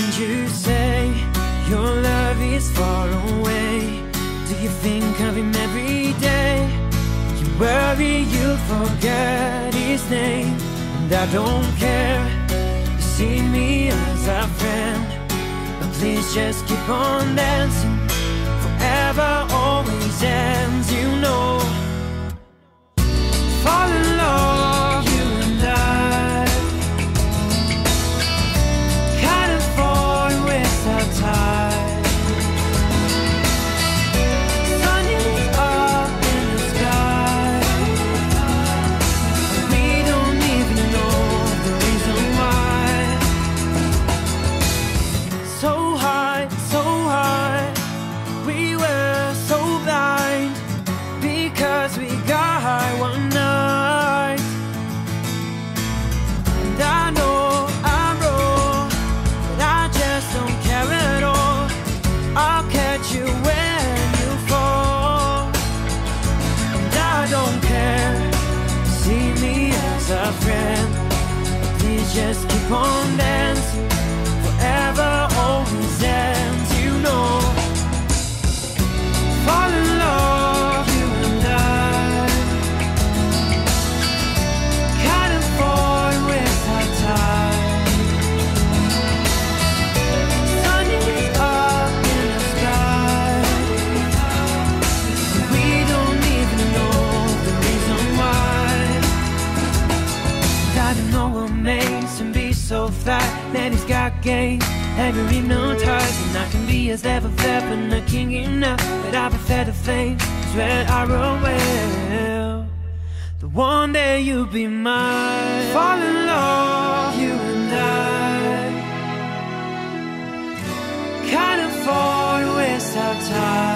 you say your love is far away? Do you think of him every day? You worry you'll forget his name, and I don't care. You see me as a friend, but please just keep on dancing. Forever always ends, you know. Fall in love, you and I, kind of fall with our tide. Sun is up in the sky, we don't even know the reason why. So high, we were so blind, because we got high one night. And I know I'm wrong, but I just don't care at all. I'll catch you when you fall, and I don't care. See me as a friend, please just keep on dancing. Forever always ends, you know. Fall in love, you and I, kind of fall with our tide. Sun is up in the sky, we don't even know the reason why. I don't know what makes him be so fly. Man, he's got game, ever hypnotized, and I can be as level fed, but not king enough. But I prefer the flame, swear I will. The one day you'll be mine. Fall in love, you and I, kind of fall with our time.